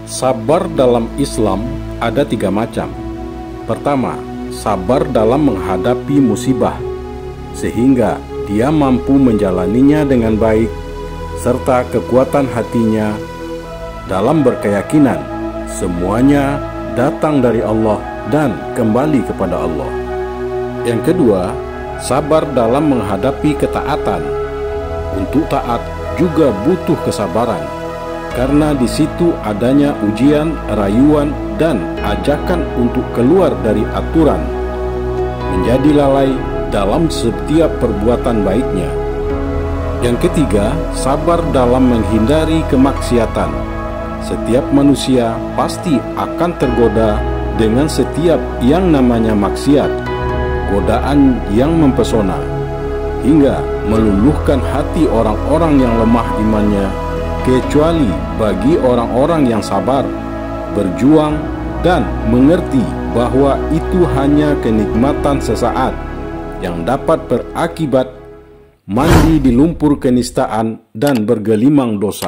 Sabar dalam Islam ada 3 macam. Pertama, sabar dalam menghadapi musibah, sehingga dia mampu menjalaninya dengan baik, serta kekuatan hatinya dalam berkeyakinan semuanya datang dari Allah dan kembali kepada Allah. Yang kedua, sabar dalam menghadapi ketaatan. Untuk taat juga butuh kesabaran, karena di situ adanya ujian, rayuan, dan ajakan untuk keluar dari aturan, menjadi lalai dalam setiap perbuatan baiknya. Yang ketiga, sabar dalam menghindari kemaksiatan. Setiap manusia pasti akan tergoda dengan setiap yang namanya maksiat, godaan yang mempesona, hingga meluluhkan hati orang-orang yang lemah imannya, kecuali bagi orang-orang yang sabar, berjuang, dan mengerti bahwa itu hanya kenikmatan sesaat yang dapat berakibat mandi di lumpur kenistaan dan bergelimang dosa.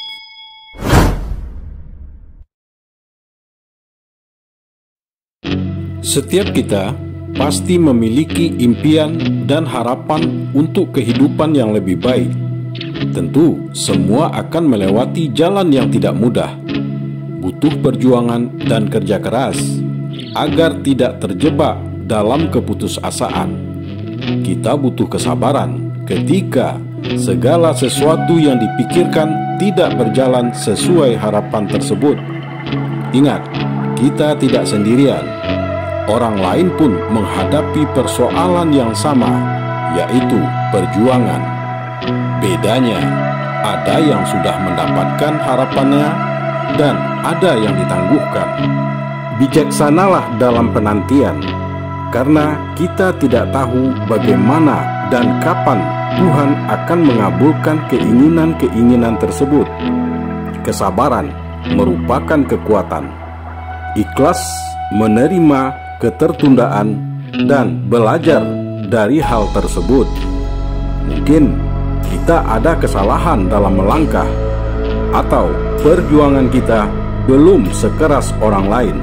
Setiap kita pasti memiliki impian dan harapan untuk kehidupan yang lebih baik. Tentu semua akan melewati jalan yang tidak mudah, butuh perjuangan dan kerja keras agar tidak terjebak dalam keputusasaan. Kita butuh kesabaran ketika segala sesuatu yang dipikirkan tidak berjalan sesuai harapan tersebut. Ingat, kita tidak sendirian. Orang lain pun menghadapi persoalan yang sama, yaitu perjuangan. Bedanya, ada yang sudah mendapatkan harapannya dan ada yang ditangguhkan. Bijaksanalah dalam penantian, karena kita tidak tahu bagaimana dan kapan Tuhan akan mengabulkan keinginan-keinginan tersebut. Kesabaran merupakan kekuatan. Ikhlas menerima ketertundaan dan belajar dari hal tersebut. Mungkin kita ada kesalahan dalam melangkah, atau perjuangan kita belum sekeras orang lain.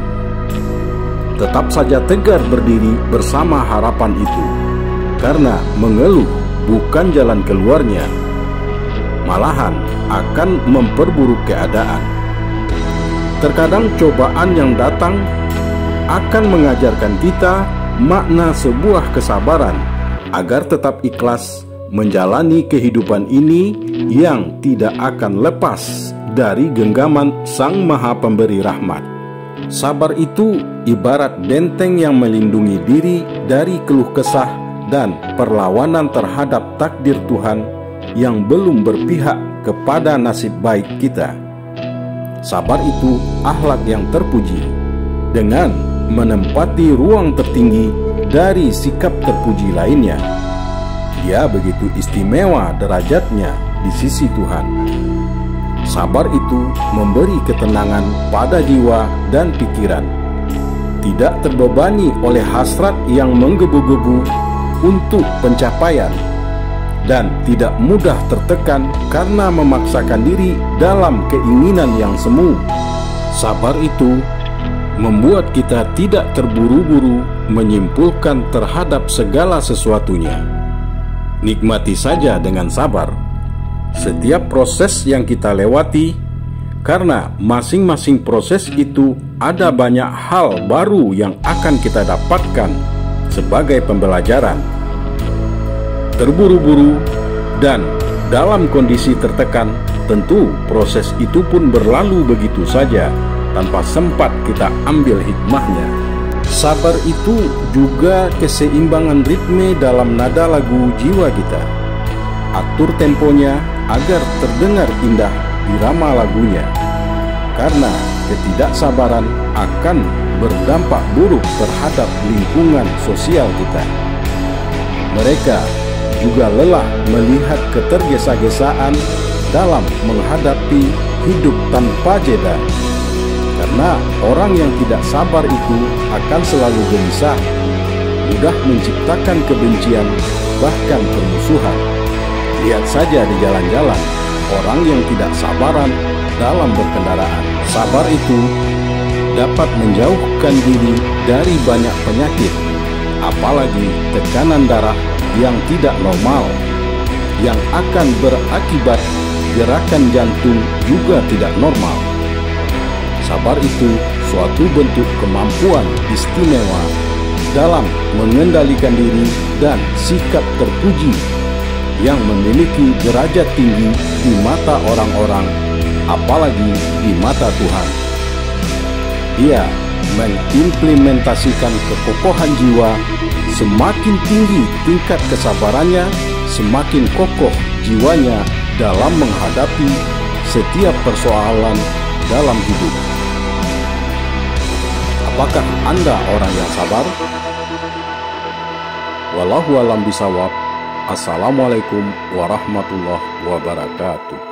Tetap saja tegar berdiri bersama harapan itu, karena mengeluh bukan jalan keluarnya, malahan akan memperburuk keadaan. Terkadang cobaan yang datang akan mengajarkan kita makna sebuah kesabaran agar tetap ikhlas menjalani kehidupan ini yang tidak akan lepas dari genggaman Sang Maha Pemberi Rahmat. Sabar itu ibarat benteng yang melindungi diri dari keluh kesah dan perlawanan terhadap takdir Tuhan yang belum berpihak kepada nasib baik kita. Sabar itu akhlak yang terpuji, dengan menempati ruang tertinggi dari sikap terpuji lainnya. Dia begitu istimewa derajatnya di sisi Tuhan. Sabar itu memberi ketenangan pada jiwa dan pikiran, tidak terbebani oleh hasrat yang menggebu-gebu untuk pencapaian, dan tidak mudah tertekan karena memaksakan diri dalam keinginan yang semu. Sabar itu membuat kita tidak terburu-buru menyimpulkan terhadap segala sesuatunya. Nikmati saja dengan sabar setiap proses yang kita lewati, karena masing-masing proses itu ada banyak hal baru yang akan kita dapatkan sebagai pembelajaran. Terburu-buru dan dalam kondisi tertekan, tentu proses itu pun berlalu begitu saja tanpa sempat kita ambil hikmahnya. Sabar itu juga keseimbangan ritme dalam nada lagu jiwa kita. Atur temponya agar terdengar indah irama lagunya, karena ketidaksabaran akan berdampak buruk terhadap lingkungan sosial kita. Mereka juga lelah melihat ketergesa-gesaan dalam menghadapi hidup tanpa jeda. Karena orang yang tidak sabar itu akan selalu gelisah, mudah menciptakan kebencian, bahkan permusuhan. Lihat saja di jalan-jalan, orang yang tidak sabaran dalam berkendaraan. Sabar itu dapat menjauhkan diri dari banyak penyakit, apalagi tekanan darah yang tidak normal, yang akan berakibat gerakan jantung juga tidak normal. Sabar itu suatu bentuk kemampuan istimewa dalam mengendalikan diri dan sikap terpuji yang memiliki derajat tinggi di mata orang-orang, apalagi di mata Tuhan. Dia mengimplementasikan kekokohan jiwa. Semakin tinggi tingkat kesabarannya, semakin kokoh jiwanya dalam menghadapi setiap persoalan dalam hidup. Apakah Anda orang yang sabar? Wallahu a'lam bishawab. Assalamualaikum warahmatullahi wabarakatuh.